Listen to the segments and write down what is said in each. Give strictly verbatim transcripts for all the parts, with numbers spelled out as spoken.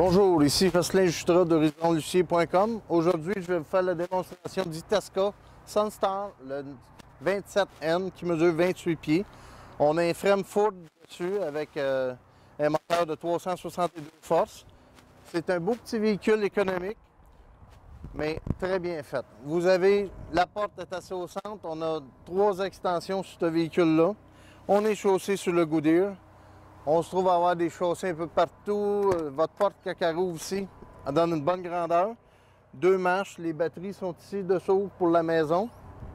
Bonjour, ici Jocelyn Jutras de Horizon Lucier point com. Aujourd'hui, je vais vous faire la démonstration du Itasca Sunstar, le vingt-sept N qui mesure vingt-huit pieds. On a un frame Ford dessus avec euh, un moteur de trois cent soixante-douze forces. C'est un beau petit véhicule économique, mais très bien fait. Vous avez, la porte est assez au centre. On a trois extensions sur ce véhicule-là. On est chaussé sur le Goodyear. On se trouve à avoir des chaussées un peu partout. Votre porte Cacaro aussi, elle donne une bonne grandeur. Deux marches, les batteries sont ici dessous pour la maison.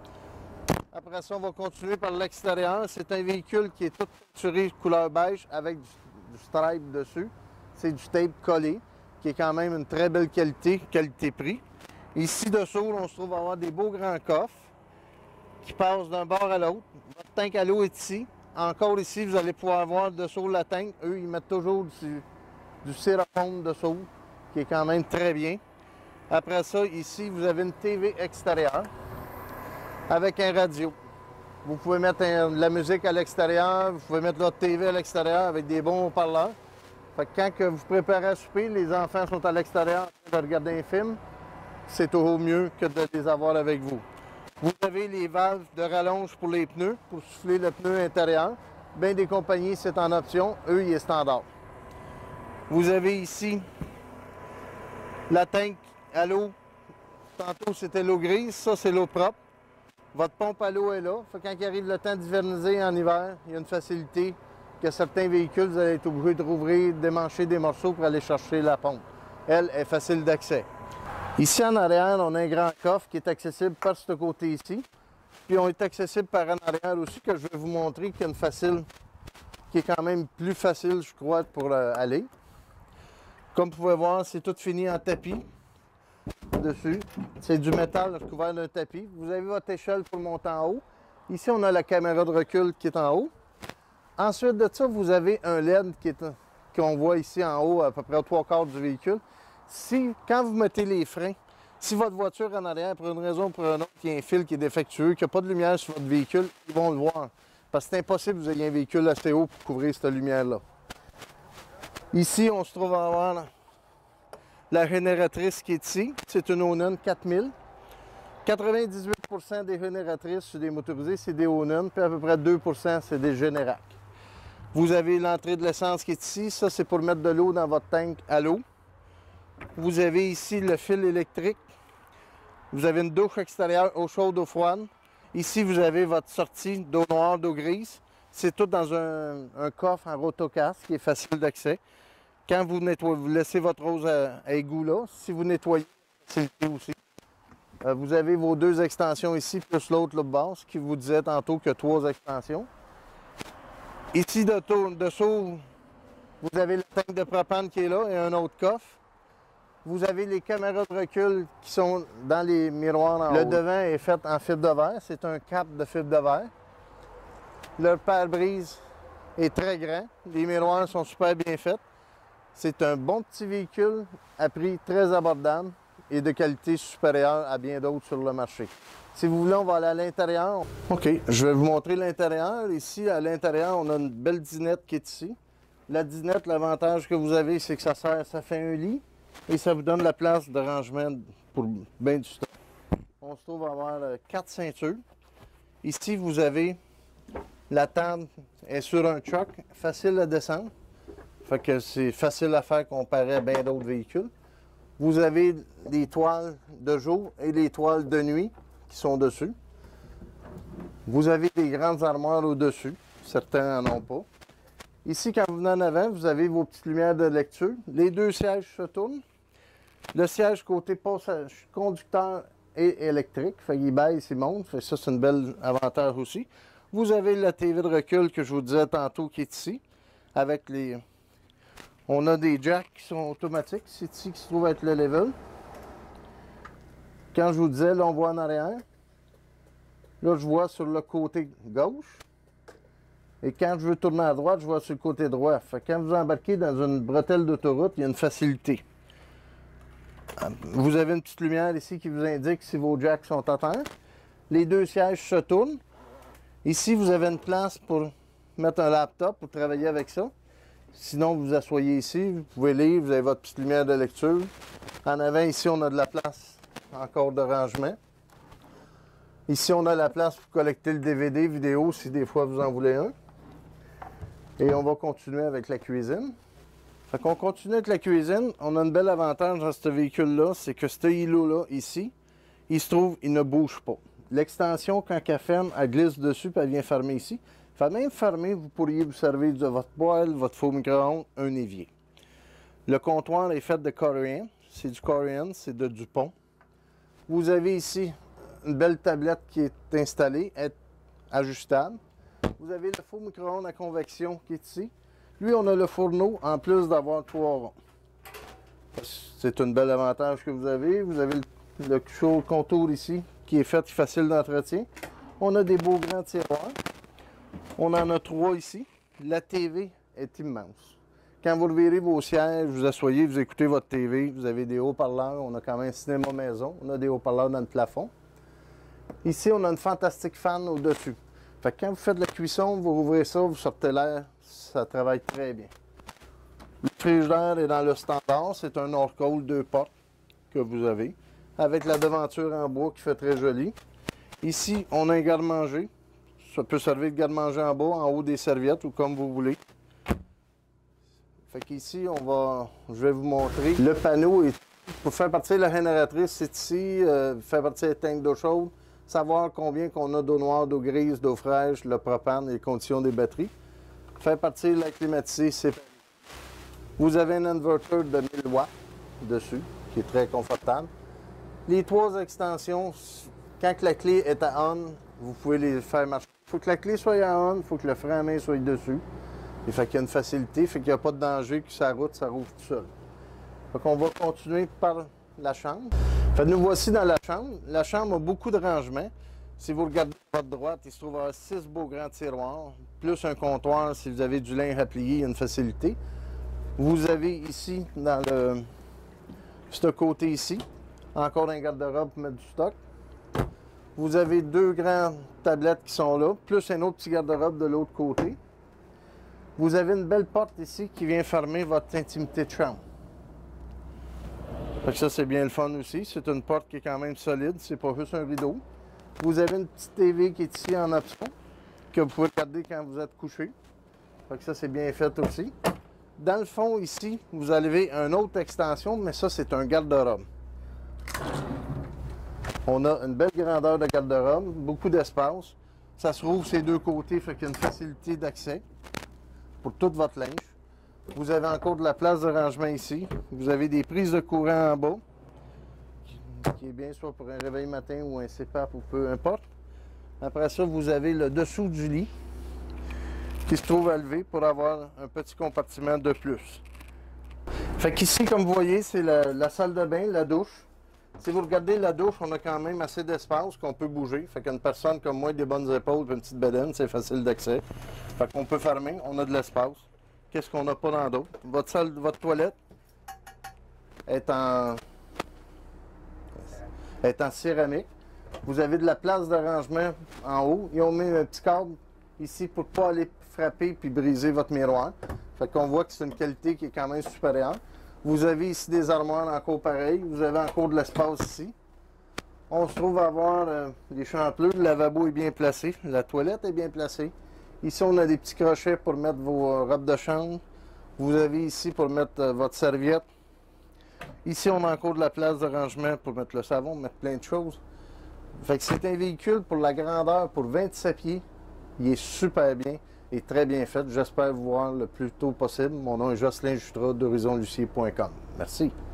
Après ça, on va continuer par l'extérieur. C'est un véhicule qui est tout peinturé couleur beige avec du, du stripe dessus. C'est du tape collé, qui est quand même une très belle qualité, qualité-prix. Ici dessous, on se trouve à avoir des beaux grands coffres qui passent d'un bord à l'autre. Votre tank à l'eau est ici. Encore ici, vous allez pouvoir voir dessous la tank. Eux, ils mettent toujours du, du styrofoam dessous, qui est quand même très bien. Après ça, ici, vous avez une T V extérieure avec un radio. Vous pouvez mettre un, de la musique à l'extérieur, vous pouvez mettre votre T V à l'extérieur avec des bons haut-parleurs. Fait que quand que vous préparez à souper, les enfants sont à l'extérieur en train de regarder un film, c'est toujours mieux que de les avoir avec vous. Vous avez les valves de rallonge pour les pneus, pour souffler le pneu intérieur. Bien des compagnies, c'est en option. Eux, il est standard. Vous avez ici la tank à l'eau. Tantôt, c'était l'eau grise. Ça, c'est l'eau propre. Votre pompe à l'eau est là. Fait quand il arrive le temps d'hiverniser en hiver, il y a une facilité que certains véhicules, vous allez être obligés de rouvrir, de démancher des morceaux pour aller chercher la pompe. Elle est facile d'accès. Ici en arrière, on a un grand coffre qui est accessible par ce côté ici. Puis on est accessible par en arrière aussi, que je vais vous montrer qu'il y a une facile, qui est quand même plus facile, je crois, pour euh, aller. Comme vous pouvez voir, c'est tout fini en tapis dessus. C'est du métal recouvert d'un tapis. Vous avez votre échelle pour monter en haut. Ici, on a la caméra de recul qui est en haut. Ensuite de ça, vous avez un L E D qui est, qu'on voit ici en haut, à peu près aux trois quarts du véhicule. Si, quand vous mettez les freins, si votre voiture en arrière, pour une raison ou pour une autre, il y a un fil qui est défectueux, qu'il n'y a pas de lumière sur votre véhicule, ils vont le voir. Parce que c'est impossible que vous ayez un véhicule assez haut pour couvrir cette lumière-là. Ici, on se trouve à avoir la, la génératrice qui est ici. C'est une Onan quatre mille. quatre-vingt-dix-huit pour cent des génératrices sur des motorisés, c'est des Onan, puis à peu près deux pour cent, c'est des Generac. Vous avez l'entrée de l'essence qui est ici. Ça, c'est pour mettre de l'eau dans votre tank à l'eau. Vous avez ici le fil électrique. Vous avez une douche extérieure, eau chaude, eau froide. Ici, vous avez votre sortie d'eau noire, d'eau grise. C'est tout dans un, un coffre en rotocast qui est facile d'accès. Quand vous nettoyez, vous laissez votre hose à, à égout là. Si vous nettoyez, c'est le aussi. Euh, vous avez vos deux extensions ici, plus l'autre là basse, qui vous disait tantôt qu'il y a trois extensions. Ici, de dessous, vous avez le tank de propane qui est là et un autre coffre. Vous avez les caméras de recul qui sont dans les miroirs en haut. Le devant est fait en fibre de verre. C'est un cap de fibre de verre. Le pare-brise est très grand. Les miroirs sont super bien faits. C'est un bon petit véhicule à prix très abordable et de qualité supérieure à bien d'autres sur le marché. Si vous voulez, on va aller à l'intérieur. OK, je vais vous montrer l'intérieur. Ici, à l'intérieur, on a une belle dinette qui est ici. La dinette, l'avantage que vous avez, c'est que ça sert, ça fait un lit. Et ça vous donne la place de rangement pour bien du stock. On se trouve à avoir quatre ceintures. Ici, vous avez la table est sur un truck, facile à descendre. Fait que c'est facile à faire comparé à bien d'autres véhicules. Vous avez des toiles de jour et des toiles de nuit qui sont dessus. Vous avez des grandes armoires au-dessus. Certains n'en ont pas. Ici, quand vous venez en avant, vous avez vos petites lumières de lecture. Les deux sièges se tournent. Le siège côté passage, conducteur est électrique. Fait qu'il baisse, il monte. Fait ça, c'est une belle avantage aussi. Vous avez la T V de recul que je vous disais tantôt qui est ici. Avec les... On a des jacks qui sont automatiques. C'est ici qui se trouve être le level. Quand je vous disais, là, on voit en arrière. Là, je vois sur le côté gauche. Et quand je veux tourner à droite, je vois sur le côté droit. Fait que quand vous embarquez dans une bretelle d'autoroute, il y a une facilité. Vous avez une petite lumière ici qui vous indique si vos jacks sont à terre. Les deux sièges se tournent. Ici, vous avez une place pour mettre un laptop, pour travailler avec ça. Sinon, vous vous asseyez ici, vous pouvez lire, vous avez votre petite lumière de lecture. En avant, ici, on a de la place encore de rangement. Ici, on a la place pour collecter le D V D, vidéo, si des fois vous en voulez un. Et on va continuer avec la cuisine. Fait qu'on continue avec la cuisine. On a un bel avantage dans ce véhicule-là, c'est que ce îlot-là, ici, il se trouve, il ne bouge pas. L'extension, quand elle ferme, elle glisse dessus et elle vient fermer ici. Fait même fermer, vous pourriez vous servir de votre poêle, votre four micro-ondes, un évier. Le comptoir est fait de Corian. C'est du Corian, c'est de Dupont. Vous avez ici une belle tablette qui est installée, est ajustable. Vous avez le four micro-ondes à convection qui est ici. Lui, on a le fourneau en plus d'avoir trois ronds. C'est un bel avantage que vous avez. Vous avez le, le chaud contour ici qui est fait facile d'entretien. On a des beaux grands tiroirs. On en a trois ici. La T V est immense. Quand vous revirez vos sièges, vous asseyez, vous écoutez votre T V, vous avez des haut-parleurs. On a quand même un cinéma maison. On a des haut-parleurs dans le plafond. Ici, on a une fantastique fan au-dessus. Fait que quand vous faites de la cuisson, vous ouvrez ça, vous sortez l'air, ça travaille très bien. Le frigidaire est dans le standard. C'est un Norcold deux portes que vous avez, avec la devanture en bois qui fait très joli. Ici, on a un garde-manger. Ça peut servir de garde-manger en bas, en haut des serviettes ou comme vous voulez. Fait qu'ici, on va, je vais vous montrer. Le panneau, est, pour faire partir la génératrice, c'est ici, euh, faire partir les tanks d'eau chaude, savoir combien qu'on a d'eau noire, d'eau grise, d'eau fraîche, le propane et les conditions des batteries. Faire partir la climatisée, c'est... Vous avez un inverter de mille watts dessus, qui est très confortable. Les trois extensions, quand la clé est à on, vous pouvez les faire marcher. Il faut que la clé soit à on, il faut que le frein à main soit dessus. Il fait qu'il y a une facilité, fait qu'il n'y a pas de danger que sa route, ça rouvre tout seul. Fait qu'on va continuer par la chambre. Fait nous voici dans la chambre. La chambre a beaucoup de rangements. Si vous regardez à votre droite, il se trouve avoir six beaux grands tiroirs, plus un comptoir. Si vous avez du linge à plier, il y a une facilité. Vous avez ici, dans le ce côté ici, encore un garde-robe pour mettre du stock. Vous avez deux grandes tablettes qui sont là, plus un autre petit garde-robe de l'autre côté. Vous avez une belle porte ici qui vient fermer votre intimité de chambre. Fait que ça, c'est bien le fun aussi. C'est une porte qui est quand même solide, c'est pas juste un rideau. Vous avez une petite T V qui est ici en option, que vous pouvez regarder quand vous êtes couché. Fait que ça, c'est bien fait aussi. Dans le fond, ici, vous avez une autre extension, mais ça, c'est un garde-robe. On a une belle grandeur de garde-robe, beaucoup d'espace. Ça se rouvre ces deux côtés, fait qu'il y a une facilité d'accès pour tout votre linge. Vous avez encore de la place de rangement ici. Vous avez des prises de courant en bas, qui est bien soit pour un réveil matin ou un C P A P ou peu importe. Après ça, vous avez le dessous du lit qui se trouve à lever pour avoir un petit compartiment de plus. Fait qu'ici, comme vous voyez, c'est la, la salle de bain, la douche. Si vous regardez la douche, on a quand même assez d'espace qu'on peut bouger. Fait qu'une personne comme moi, avec des bonnes épaules et une petite bedaine, c'est facile d'accès. Fait qu'on peut fermer, on a de l'espace. Qu'est-ce qu'on n'a pas dans d'autres? Votre salle, votre toilette est en, est en céramique. Vous avez de la place de rangement en haut. Ils ont mis un petit câble ici pour ne pas aller frapper puis briser votre miroir. Fait qu'on voit que c'est une qualité qui est quand même supérieure. Vous avez ici des armoires encore pareilles. Vous avez encore de l'espace ici. On se trouve à avoir euh, des champleurs. Le lavabo est bien placé. La toilette est bien placée. Ici, on a des petits crochets pour mettre vos euh, robes de chambre. Vous avez ici pour mettre euh, votre serviette. Ici, on a encore de la place de rangement pour mettre le savon, mettre plein de choses. Fait que c'est un véhicule pour la grandeur, pour vingt-sept pieds. Il est super bien et très bien fait. J'espère vous voir le plus tôt possible. Mon nom est Jocelyn Jutra d'horizon lucier point com. Merci.